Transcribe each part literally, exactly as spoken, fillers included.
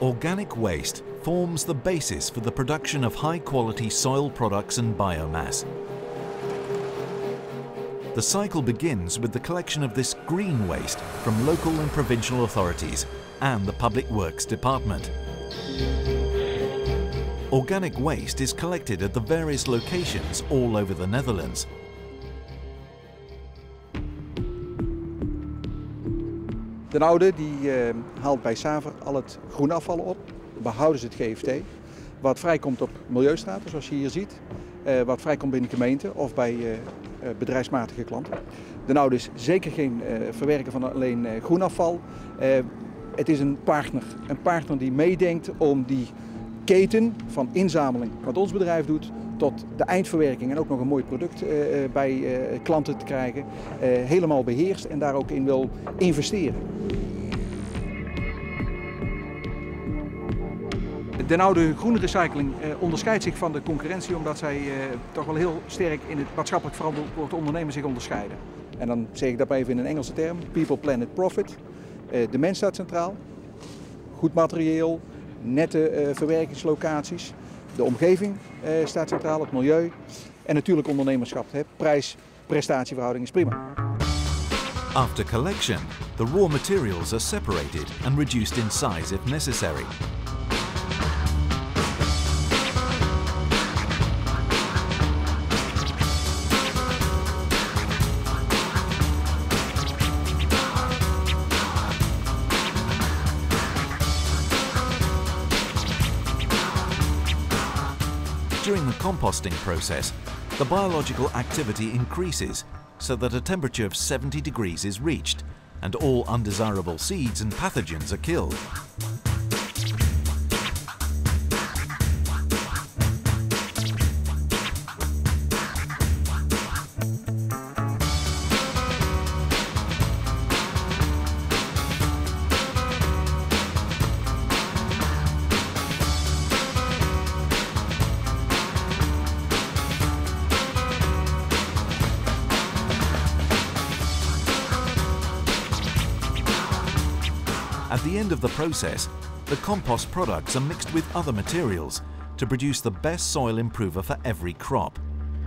Organic waste forms the basis for the production of high-quality soil products and biomass. The cycle begins with the collection of this green waste from local and provincial authorities and the Public Works Department. Organic waste is collected at the various locations all over the Netherlands. Den Oude die, uh, haalt bij Saver al het groenafval op, behouden ze het G F T, wat vrijkomt op milieustraten zoals je hier ziet, uh, wat vrijkomt binnen gemeenten of bij uh, uh, bedrijfsmatige klanten. Den Oude is zeker geen uh, verwerker van alleen uh, groenafval. Uh, het is een partner, een partner die meedenkt om die keten van inzameling, wat ons bedrijf doet, tot de eindverwerking en ook nog een mooi product uh, bij uh, klanten te krijgen, uh, helemaal beheerst en daar ook in wil investeren. Den Oude Groene Recycling uh, onderscheidt zich van de concurrentie omdat zij uh, toch wel heel sterk in het maatschappelijk verantwoord ondernemen zich onderscheiden. En dan zeg ik dat maar even in een Engelse term, People, Planet, Profit. Uh, de mens staat centraal, goed materieel, nette uh, verwerkingslocaties. De omgeving uh, staat centraal, het milieu en natuurlijk ondernemerschap. Hè. Prijs-prestatieverhouding is prima. After collection, the raw materials are separated and reduced in size if necessary. During the composting process, the biological activity increases so that a temperature of seventy degrees is reached and all undesirable seeds and pathogens are killed. At the end of the process, the compost products are mixed with other materials to produce the best soil improver for every crop.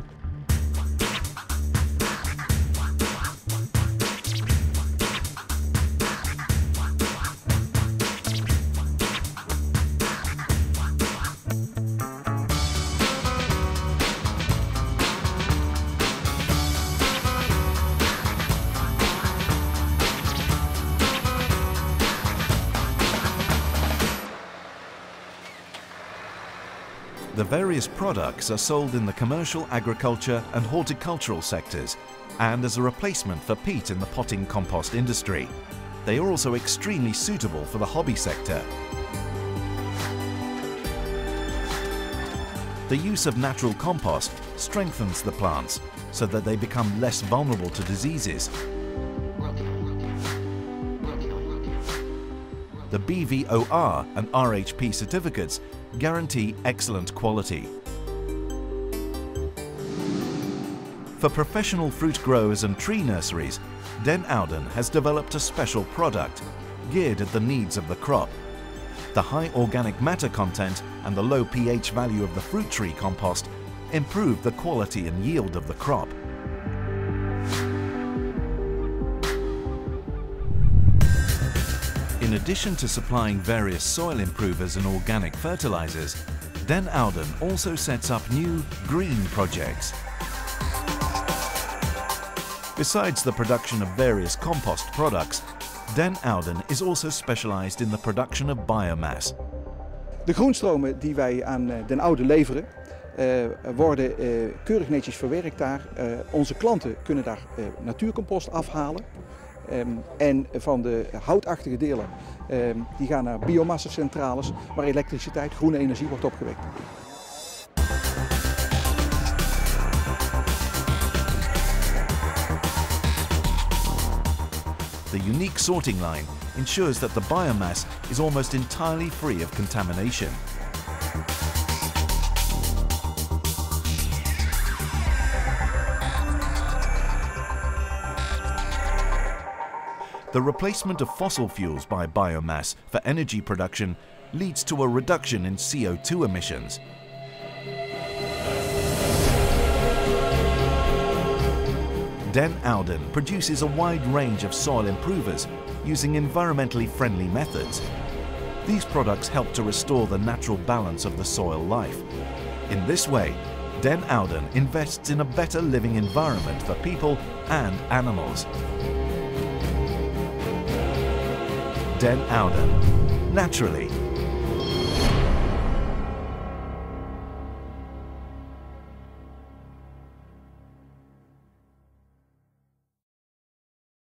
The various products are sold in the commercial, agriculture and horticultural sectors and as a replacement for peat in the potting compost industry. They are also extremely suitable for the hobby sector. The use of natural compost strengthens the plants so that they become less vulnerable to diseases. The B V O R and R H P certificates guarantee excellent quality. For professional fruit growers and tree nurseries, Den Ouden has developed a special product geared at the needs of the crop. The high organic matter content and the low pH value of the fruit tree compost improve the quality and yield of the crop. In addition to supplying various soil improvers and organic fertilizers, Den Ouden also sets up new green projects. Besides the production of various compost products, Den Ouden is also specialized in the production of biomass. De groenstromen die wij aan Den Oude leveren, uh, worden uh, keurig netjes verwerkt daar. Uh, onze klanten kunnen daar uh, natuurcompost afhalen. Um, en van de houtachtige delen um, die gaan naar biomassacentrales waar elektriciteit, groene energie wordt opgewekt. The unique sorting line ensures that the biomass is almost entirely free of contamination. The replacement of fossil fuels by biomass for energy production leads to a reduction in C O two emissions. Den Ouden produces a wide range of soil improvers using environmentally friendly methods. These products help to restore the natural balance of the soil life. In this way, Den Ouden invests in a better living environment for people and animals. Den Ouden, naturally